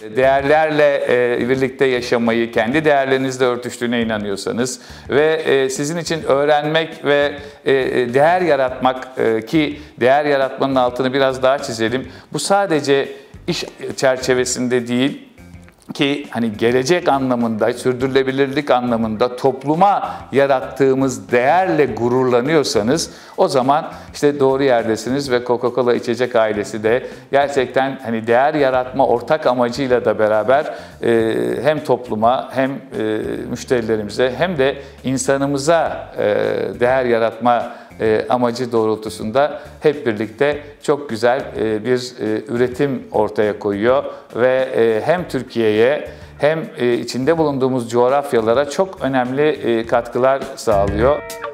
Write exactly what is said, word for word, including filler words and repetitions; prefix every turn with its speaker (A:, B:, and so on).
A: değerlerle birlikte yaşamayı, kendi değerlerinizle örtüştüğüne inanıyorsanız ve sizin için öğrenmek ve değer yaratmak, ki değer yaratmanın altını biraz daha çizelim. Bu sadece iş çerçevesinde değil, ki hani gelecek anlamında, sürdürülebilirlik anlamında topluma yarattığımız değerle gururlanıyorsanız o zaman işte doğru yerdesiniz ve Coca-Cola içecek ailesi de gerçekten hani değer yaratma ortak amacıyla da beraber e, hem topluma hem e, müşterilerimize hem de insanımıza e, değer yaratma E, amacı doğrultusunda hep birlikte çok güzel e, bir e, üretim ortaya koyuyor ve e, hem Türkiye'ye hem e, içinde bulunduğumuz coğrafyalara çok önemli e, katkılar sağlıyor.